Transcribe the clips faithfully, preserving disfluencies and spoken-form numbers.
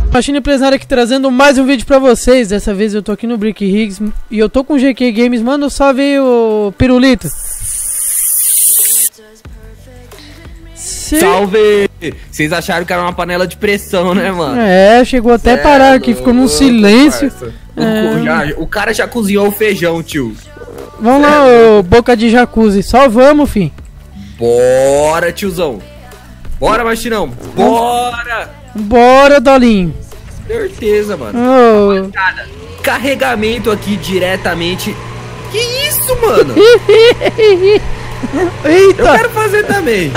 Machine Empresária aqui trazendo mais um vídeo pra vocês. Dessa vez eu tô aqui no Brick Rigs e eu tô com o G Q Games. Manda um salve aí, o Pirulito. Se... Salve! Vocês acharam que era uma panela de pressão, né, mano? É, chegou até a parar aqui, ficou num silêncio. É... O, já, o cara já cozinhou o feijão, tio. Vamos lá, ô, boca de jacuzzi. Só vamos, fim. Bora, tiozão. Bora, Machinão. Bora! Bora, Dolinho. Certeza, mano. Oh. Carregamento aqui diretamente. Que isso, mano? Eita! Eu quero fazer também.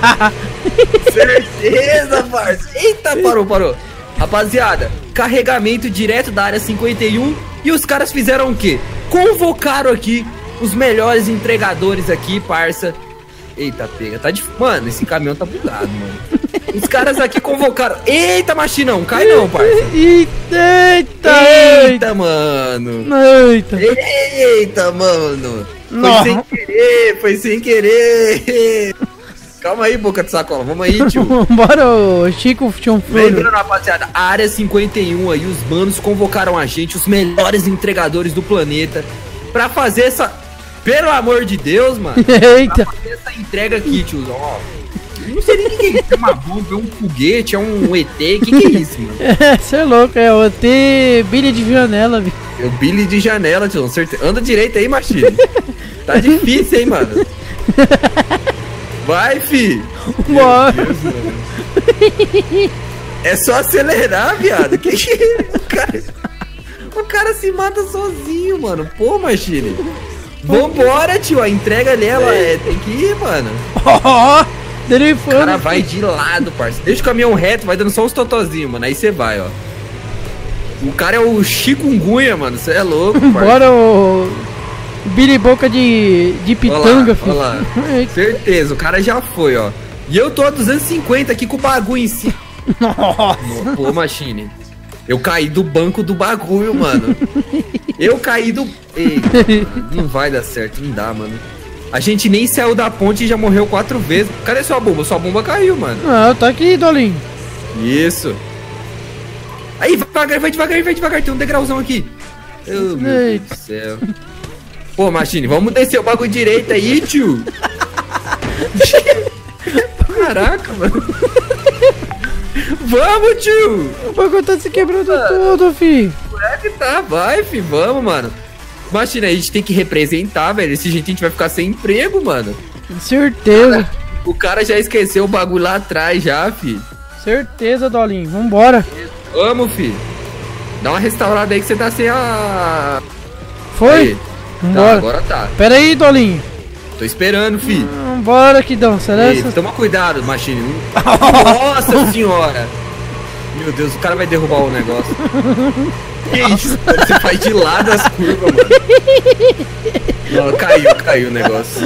Certeza, parça. Eita, parou, parou. Rapaziada, carregamento direto da área cinquenta e um. E os caras fizeram o quê? Convocaram aqui os melhores entregadores aqui, parça. Eita, pega. Tá de... Mano, esse caminhão tá bugado, mano. Os caras aqui convocaram. Eita, Machinão, cai não, parça. Eita, eita, eita, mano. Eita. Eita, mano. Foi Nossa. sem querer, foi sem querer. Calma aí, boca de sacola. Vamos aí, tio. Bora, ô Chico Chonfloro. Lembrando, rapaziada, a área cinquenta e um aí, os manos convocaram a gente, os melhores entregadores do planeta, pra fazer essa... Pelo amor de Deus, mano. Eita. Pra fazer essa entrega aqui, tiozão, ó. Não sei nem o que é isso. É uma bomba, é um foguete, é um E T. O que, que é isso, mano? É, você é louco, é o E T Billy de janela, viu? É o Billy de janela, tio. Certeza. Anda direito aí, Machine. Tá difícil, hein, mano? Vai, fi. Bora. Deus, mano. É só acelerar, viado. Que que é? O cara... o cara se mata sozinho, mano. Pô, Machine. Vambora, tio. A entrega ali, ela é... tem que ir, mano. Ó. Oh. O cara vai de lado, parceiro. Deixa o caminhão reto, vai dando só uns totozinhos, mano. Aí você vai, ó. O cara é o chikungunya, mano. Você é louco, parceiro. Bora, o Billy Boca de, de pitanga, filho. Olha lá, certeza, o cara já foi, ó. E eu tô a duzentos e cinquenta aqui com o bagulho em cima. Nossa. Pô, Machine. Eu caí do banco do bagulho, mano. Eu caí do... Ei, mano, não vai dar certo, não dá, mano. A gente nem saiu da ponte e já morreu quatro vezes. Cadê sua bomba? Sua bomba caiu, mano. Ah, tá aqui, Dolinho. Isso. Aí, vai devagar, vai devagar, vai devagar. Tem um degrauzão aqui. Oh, meu Deus do céu. Pô, Machine, vamos descer o bagulho direito aí, tio. Caraca, mano. Vamos, tio. O bagulho tá se quebrando ah, tudo, fi. É que tá, vai, fi. Vamos, mano. Machine, a gente tem que representar, velho. Desse jeito a gente vai ficar sem emprego, mano. Certeza. Cara, o cara já esqueceu o bagulho lá atrás, já, fi. Certeza, Dolinho. Vambora. Vamos, fi. Dá uma restaurada aí que você tá sem a... Foi? Aí. Vambora. Tá, agora tá. Pera aí, Dolinho. Tô esperando, fi. Vambora, Kidão. Celeste. Toma cuidado, Machine. Nossa senhora. Meu Deus, o cara vai derrubar o negócio. Que isso? Você faz de lado as curvas, mano. Não, caiu, caiu o negócio.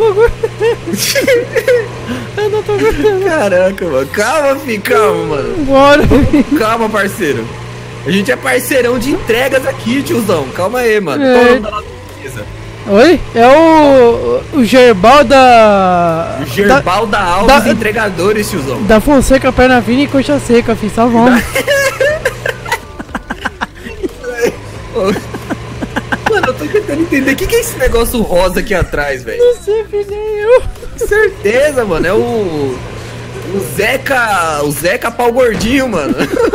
Eu não tô gostando. Caraca, mano. Calma, fi, calma, mano. Bora. Calma, parceiro. A gente é parceirão de entregas aqui, tiozão. Calma aí, mano. É. Qual o nome da nossa empresa? Oi? É o... O Gerbal da... O Gerbal da, da Alves da, Entregadores, tiozão. Da Fonseca, Perna Fina e Coxa Seca, fi. Só vamos. Mano, eu tô tentando entender. O que, que é esse negócio rosa aqui atrás, velho? Não sei, filho. Certeza, mano. É o... O Zeca... O Zeca Pau Gordinho, mano.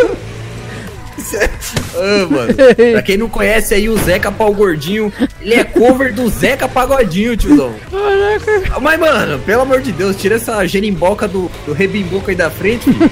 Ah, mano. Pra quem não conhece aí o Zeca Pau Gordinho, ele é cover do Zeca Pagodinho, tiozão. Caraca. Mas, mano, pelo amor de Deus, tira essa gerimboca do, do rebimboca aí da frente, filho.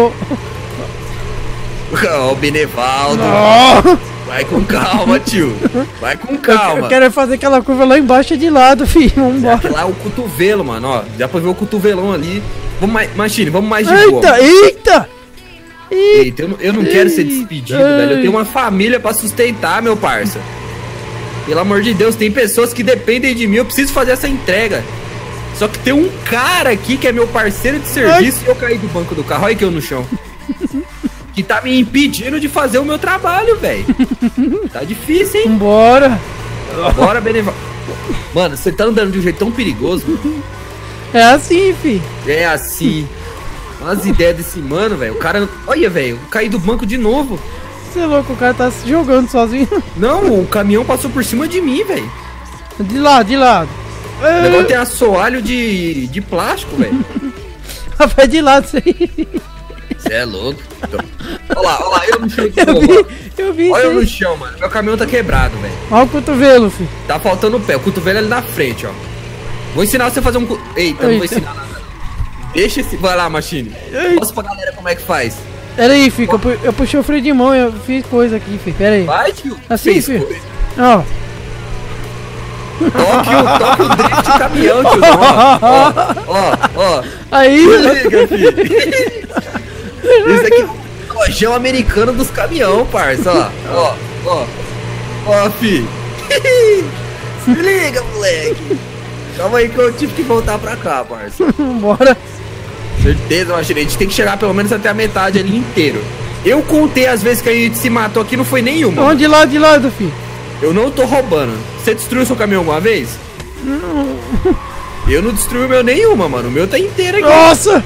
Ó, o Benevaldo. Vai com calma, tio. Vai com calma. Eu quero fazer aquela curva lá embaixo de lado, filho. Vambora. Lá é o cotovelo, mano, ó. Dá pra ver o cotovelão ali. Vamos mais, Machine, vamos mais de eita, boa. Eita, eita. Eu não, eu não quero ser despedido, velho. Eu tenho uma família pra sustentar, meu parça. Pelo amor de Deus, tem pessoas que dependem de mim. Eu preciso fazer essa entrega. Só que tem um cara aqui que é meu parceiro de serviço. Ai. E eu caí do banco do carro. Olha que eu no chão. Que tá me impedindo de fazer o meu trabalho, velho. Tá difícil, hein? Bora. Bora, Beneval. Mano, você tá andando de um jeito tão perigoso. É assim, fi. É assim. Umas ideias desse mano, velho. O cara. Olha, velho, eu caí do banco de novo. Você é louco, o cara tá se jogando sozinho. Não, o caminhão passou por cima de mim, velho. De lado, de lado. O negócio tem assoalho de, de plástico, velho. Rapaz, de lado isso aí. Você é louco. Olha lá, olha lá, eu no chão de Eu novo, vi, ó. eu vi Olha isso eu no aí. chão, mano. Meu caminhão tá quebrado, velho. Olha o cotovelo, filho. Tá faltando o pé. O cotovelo é ali na frente, ó. Vou ensinar você a fazer um... cu- Eita, não vou Eita. ensinar nada. Deixa esse... Vai lá, Machine. Mostra pra galera como é que faz. Pera aí, filho, que eu, pu- eu puxei o freio de mão e eu fiz coisa aqui, filho. Pera aí. Vai, tio. Assim, Fez filho. coisa. Ó. Toque o, toque o drift de caminhão, tiozão. Ó, ó, ó. Aí, Liga, filho. Isso aqui é o rojão americano dos caminhão, parça. Ó, ó, ó. Ó, fi. Se liga, moleque. Calma aí que eu tive que voltar pra cá, parça. bora. Certeza, Machine. A gente tem que chegar pelo menos até a metade ali inteiro. Eu contei as vezes que a gente se matou aqui, não foi nenhuma. Onde de lado, de lado, filho. Eu não tô roubando. Você destruiu seu caminhão alguma vez? Não. Eu não destruí o meu nenhuma, mano. O meu tá inteiro aqui. Nossa!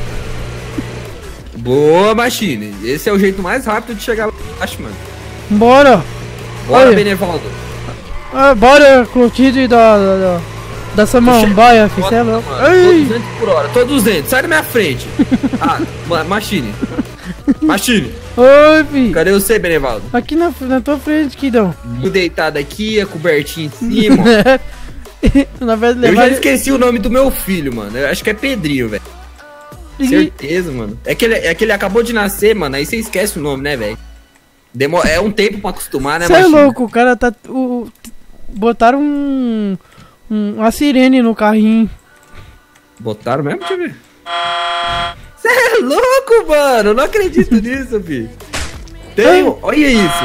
Boa, Machine. Esse é o jeito mais rápido de chegar lá embaixo, mano. Bora. Bora, Olha. Benevaldo. Ah, bora, Clotilde da, da, da, da Samambaia, filho. Cê é louco. Mano, tô Ei. duzentos por hora. Tô duzentos. Sai da minha frente. Ah, ma- Machine. Machine. Oi, filho. Cadê você, Benevaldo? Aqui na, na tua frente, Kidão. Tô deitado aqui, a cobertinha em cima. ó. Na verdade, Eu já levar... esqueci o nome do meu filho, mano. Eu acho que é Pedrinho, velho. Certeza, mano. É que, ele, é que ele acabou de nascer, mano. Aí você esquece o nome, né, velho? Demo... É um tempo pra acostumar, né, Você é Machine? louco, o cara tá... O, botaram um, um... Uma sirene no carrinho. Botaram mesmo? Deixa eu ver. Você é louco, mano. Eu não acredito nisso, filho. Tem... Olha isso.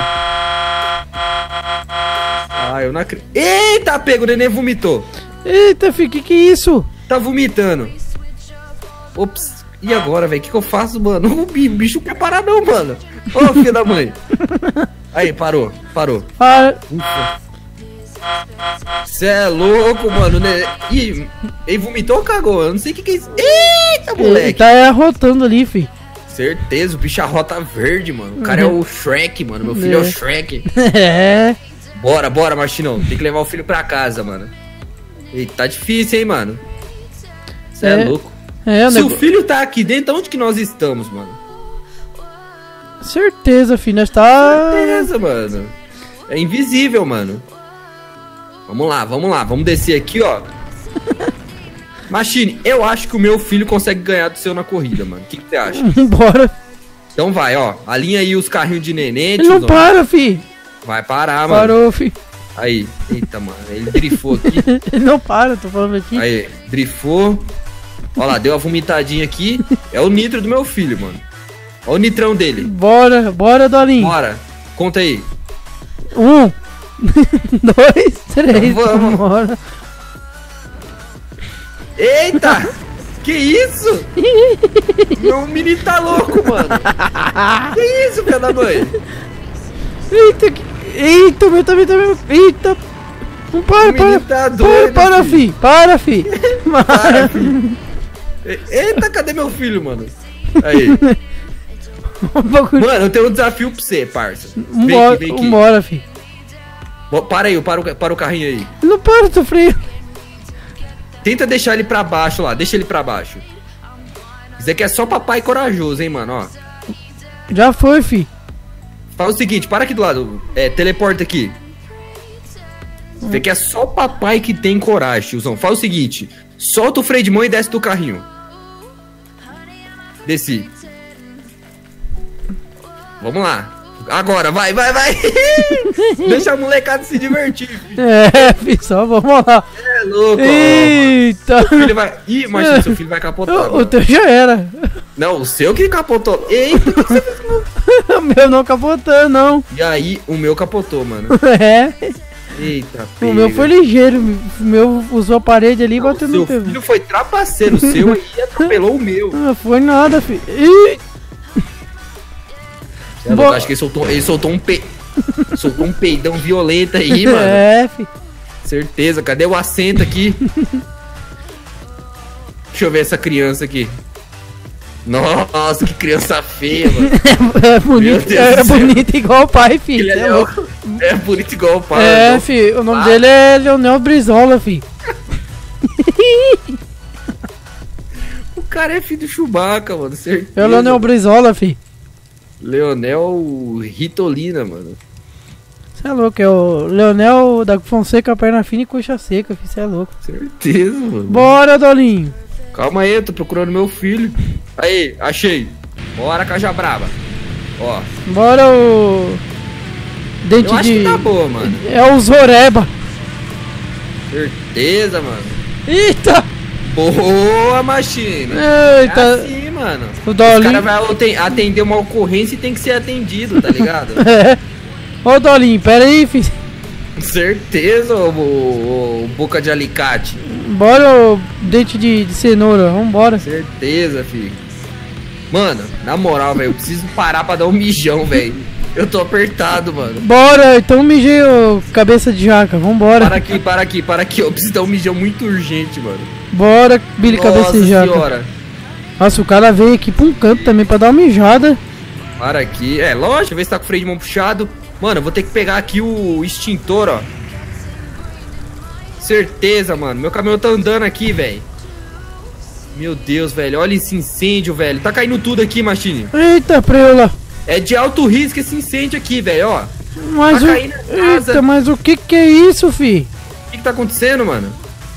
Ah, eu não acredito. Eita, pego, o neném vomitou. Eita, filho, que que é isso? Tá vomitando. Ops. E agora, velho? O que, que eu faço, mano? O bi- bicho não quer parar não, mano. Ô, filho da mãe. Aí, parou. Parou. Ah, Ufa. Cê é louco, mano. Né? Ih, ele vomitou ou cagou? Eu não sei o que, que é isso. Eita, ele moleque. tá arrotando ali, filho. Certeza, o bicho arrota verde, mano. O cara é o Shrek, mano. Meu filho é, É. o Shrek. É. Bora, bora, Machinão. Tem que levar o filho pra casa, mano. Eita, tá difícil, hein, mano. Cê é, É. louco. É, o Se o nego... filho tá aqui dentro, onde que nós estamos, mano? Certeza, filho, nós tá... Certeza, mano. É invisível, mano. Vamos lá, vamos lá. Vamos descer aqui, ó. Machine, eu acho que o meu filho consegue ganhar do seu na corrida, mano. O que que você acha? Bora. Então vai, ó. Alinha aí os carrinhos de neném, Ele não tiozão. para, filho. Vai parar, mano. Parou, filho. Aí. Eita, mano. Ele drifou aqui. Ele não para, tô falando aqui. Aí, drifou. Ó lá, deu uma vomitadinha aqui. É o nitro do meu filho, mano. Ó o nitrão dele. Bora, bora, Dolinho. Bora. Conta aí. Um, dois, três, Então vamos. bora. Eita! Que isso? Meu menino tá louco, mano. Que isso, filho da mãe? Eita, que... eita, meu também, também. Eita. Não para, O menino para. tá doido, para, para, filho. fi. Para, fi. Para, filho. E- Eita, cadê meu filho, mano? Aí. Um bagulho. Mano, eu tenho um desafio pra você, parça. Vem Vambora, aqui, vem aqui. vambora, fi. Bo- Para aí, para o, para o carrinho aí. Não para, tô frio. Tenta deixar ele pra baixo lá, deixa ele pra baixo. Isso aqui é só papai corajoso, hein, mano, ó. Já foi, fi. Faz o seguinte, para aqui do lado. É, teleporta aqui. Isso aqui é só papai que tem coragem, tiozão. Faz o seguinte, solta o freio de mão e desce do carrinho. Desci. Vamos lá. Agora, vai, vai, vai. Deixa a molecada se divertir, filho. É, fi, só vamos lá. É louco, ó. Eita. Seu filho vai... Ih, mas seu filho vai capotar. O, o mano. teu já era. Não, o seu que capotou. Eita, o que você fez com o meu? O meu não capotou, não. E aí, o meu capotou, mano. É. Eita, O meu foi ligeiro. O meu usou a parede ali e Não, bateu seu no teu. filho foi trapaceiro, o seu aí atropelou o meu. Não foi nada, fi. Ih. Cê é louco, acho que ele soltou, ele soltou um pe... soltou um peidão violento aí, mano. É, fi. Certeza, cadê o assento aqui? Deixa eu ver essa criança aqui. Nossa, que criança feia, mano. É bonito, é bonito igual o pai, filho. Ele é, É, louco. é bonito igual o pai. É, não. filho, o nome Ah. dele é Leonel Brizola, filho. O cara é filho do Chewbacca, mano. Certeza. É o Leonel Brizola, filho. Leonel Ritolina, mano. Você é louco, é o Leonel da Fonseca, perna fina e coxa seca, filho. Você é louco. Certeza, mano. Bora, Dolinho. Calma aí, eu tô procurando meu filho. Aí, achei. Bora, Cajabraba. Ó, Bora o. Dente eu acho de. que tá boa, mano. É o Zoreba. Certeza, mano. Eita! Boa, Machine. É Eita! assim, mano. O Os Dolinho. caras vão aten- atender uma ocorrência e tem que ser atendido, tá ligado? É. Ô, Dolinho, pera aí, filho. Certeza, ô, ô, ô, boca de alicate. Bora o dente de, de cenoura, vambora. Certeza, filho. Mano, na moral, velho, eu preciso parar pra dar um mijão, velho. Eu tô apertado, mano. Bora, então mijei o cabeça de jaca, vambora. Para aqui, para aqui, para aqui. Eu preciso dar um mijão muito urgente, mano. Bora, Billy cabeça de jaca. senhora. Nossa, o cara veio aqui pra um canto também pra dar uma mijada. Para aqui. É, lógico, ver se tá com o freio de mão puxado. Mano, eu vou ter que pegar aqui o extintor, ó. Certeza, mano. Meu caminhão tá andando aqui, velho. Meu Deus, velho. Olha esse incêndio, velho. Tá caindo tudo aqui, Machine. Eita, preula. É de alto risco esse incêndio aqui, velho, ó. Mas Tá o... caindo na casa. Eita, mas o que que é isso, fi? O que que tá acontecendo, mano?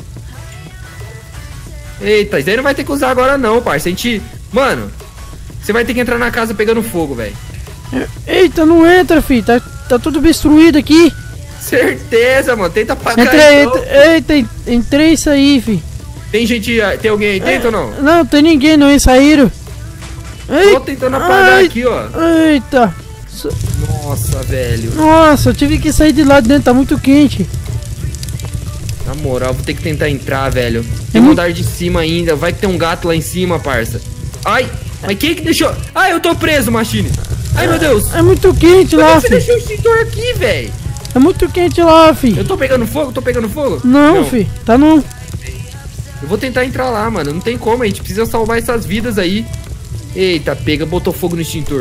Eita, isso aí não vai ter que usar agora não, parça. A gente... Mano, você vai ter que entrar na casa pegando fogo, velho. Eita, não entra, fi. Tá, tá tudo destruído aqui. Certeza, mano. Tenta apagar Entra aí, então. entra, eita, en- entrei isso aí, fi. Tem gente... Tem alguém aí dentro ou não? Não, tem ninguém não, eles saíram. Tô tentando apagar ai, aqui, ó. Eita. So- Nossa, velho. Nossa, eu tive que sair de lá de dentro, tá muito quente. Na moral, vou ter que tentar entrar, velho. É Tem um muito- andar de cima ainda. Vai que tem um gato lá em cima, parça. Ai, mas quem que deixou... Ai, eu tô preso, Machine. Ai, meu Deus. É muito quente Por que lá, você fi. deixou o extintor aqui, velho? É muito quente lá, fi. Eu tô pegando fogo? Tô pegando fogo? Não, fi. Tá não. Eu vou tentar entrar lá, mano. Não tem como, a gente precisa salvar essas vidas aí. Eita, pega, botou fogo no extintor.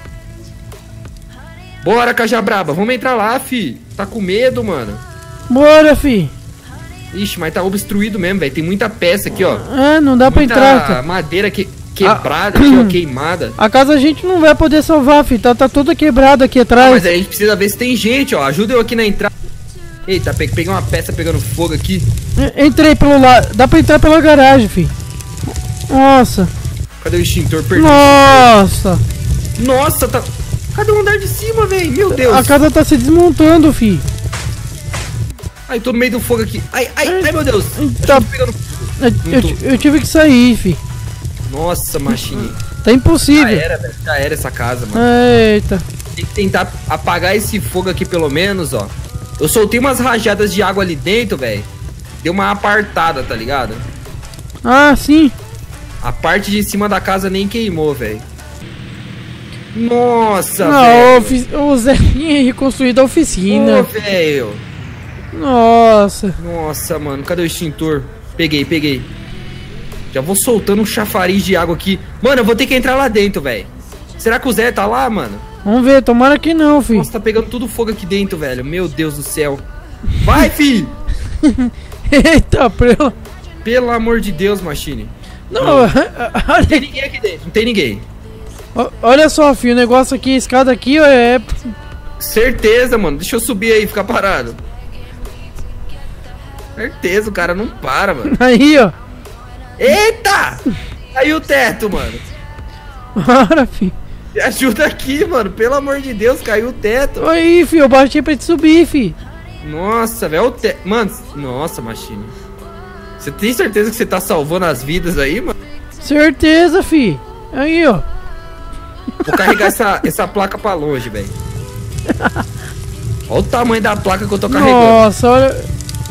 Bora, Cajabraba, vamos entrar lá, fi. Tá com medo, mano. Bora, fi. Ixi, mas tá obstruído mesmo, velho. Tem muita peça aqui, ó. É, não dá pra Muita entrar, cara. madeira que... quebrada aqui, ó, queimada. A casa a gente não vai poder salvar, fi. Tá, tá toda quebrada aqui Ah, atrás. mas a gente precisa ver se tem gente, ó. Ajuda eu aqui na entrada. Eita, pe- peguei uma peça pegando fogo aqui. E- Entrei pelo lado. Dá pra entrar pela garagem, fi. Nossa. Cadê o extintor? Perdi. Nossa. Nossa, tá... Cadê o andar de cima, velho? Meu Deus. A casa tá se desmontando, fi. Ai, tô no meio do fogo aqui. Ai, ai, ai, meu Deus. Tá. Eu tô pegando... Eu, eu ti- eu tive que sair, fi. Nossa, Machine. Tá Já impossível. era, velho. Já era essa casa, mano. Eita. Tem que tentar apagar esse fogo aqui pelo menos, ó. Eu soltei umas rajadas de água ali dentro, velho. Deu uma apartada, tá ligado? Ah, sim. A parte de cima da casa nem queimou, velho. Nossa, Não, velho. ofi- o Zé tinha reconstruído a Ô, oficina. velho. Nossa. Nossa, mano. Cadê o extintor? Peguei, peguei. Já vou soltando um chafariz de água aqui. Mano, eu vou ter que entrar lá dentro, velho. Será que o Zé tá lá, mano? Vamos ver, tomara que não, fi. Nossa, tá pegando tudo fogo aqui dentro, velho. Meu Deus do céu. Vai, fi! Eita, prela. Pelo amor de Deus, Machine. Não, Não tem olha, ninguém aqui dentro. Não tem ninguém. ó- olha só, fi, o negócio aqui, a escada aqui, ó, é... Certeza, mano. Deixa eu subir aí, ficar parado. Certeza, o cara não para, mano. Aí, ó. Eita! Caiu o teto, mano. Bora, fi. Me ajuda aqui, mano. Pelo amor de Deus, caiu o teto. Aí, fi, eu baixei pra te subir, fi. Nossa, velho. O teto. Mano, nossa, Machine. Você tem certeza que você tá salvando as vidas aí, mano? Certeza, fi. Aí, ó. Vou carregar essa, essa placa pra longe, velho. Olha o tamanho da placa que eu tô carregando. Nossa, olha.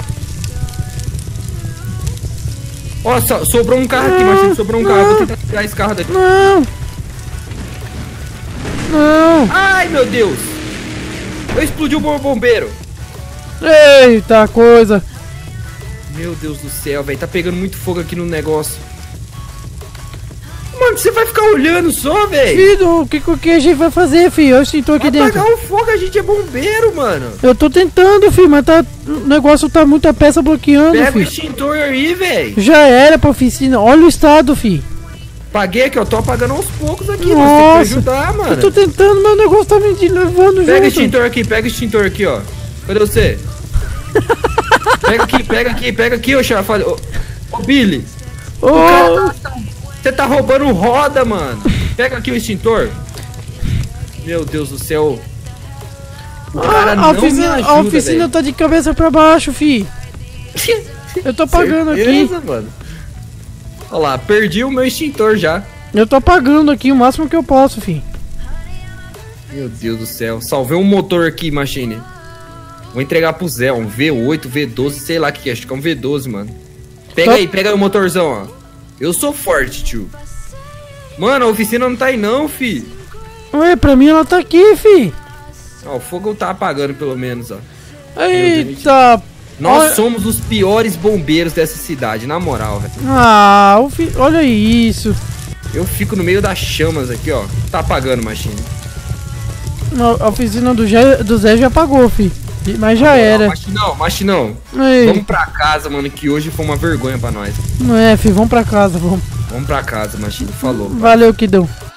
Ó, so- sobrou um carro aqui, Não, Machine. Sobrou um carro. Eu vou tentar tirar esse carro daqui. Não. Não. Ai, meu Deus. Eu explodi o bom- bombeiro. Eita, coisa. Meu Deus do céu, velho. Tá pegando muito fogo aqui no negócio. Mano, você vai ficar olhando só, velho? Filho, o que, o que a gente vai fazer, filho? Eu extintor aqui dentro. Apagar o fogo, a gente é bombeiro, mano. Eu tô tentando, filho, mas tá, o negócio tá muita peça bloqueando, Pega filho. o extintor aí, velho. Já era pra oficina. Olha o estado, filho. Paguei aqui, eu tô apagando aos poucos aqui. Nossa, Você tem que ajudar, mano. Eu tô tentando, mas o negócio tá me levando Pega o junto. extintor aqui, pega o extintor aqui, ó. Cadê você? Pega aqui, pega aqui, pega aqui, ô chafado. Ô, ô Billy. Ô, O cara tá- Você tá roubando roda, mano. Pega aqui o extintor. Meu Deus do céu. O cara a, não oficina, me ajuda, a oficina velho. tá de cabeça pra baixo, fi. Eu tô apagando aqui. Certeza, mano. Olha lá, perdi o meu extintor já. Eu tô apagando aqui o máximo que eu posso, fi. Meu Deus do céu. Salvei um motor aqui, Machine. Vou entregar pro Zé, um V oito, V doze, sei lá o que que é. Acho que é um V doze, mano. Pega Tá. aí, pega aí o motorzão, ó. Eu sou forte, tio. Mano, a oficina não tá aí não, fi. Ué, pra mim ela tá aqui, fi. Ó, o fogo tá apagando pelo menos, ó. Eita. Nós Olha- somos os piores bombeiros dessa cidade, na moral, velho. Ah, o fi... olha isso. Eu fico no meio das chamas aqui, ó. Tá apagando, Machine. A a oficina do, Zé- do Zé já apagou, fi. Mas já era. Machinão, Machinão. Ei, Vamos pra casa, mano, que hoje foi uma vergonha pra nós. não é, fi, vamos pra casa, vamos. Vamos pra casa, Machine. Falou. Valeu, Kidão.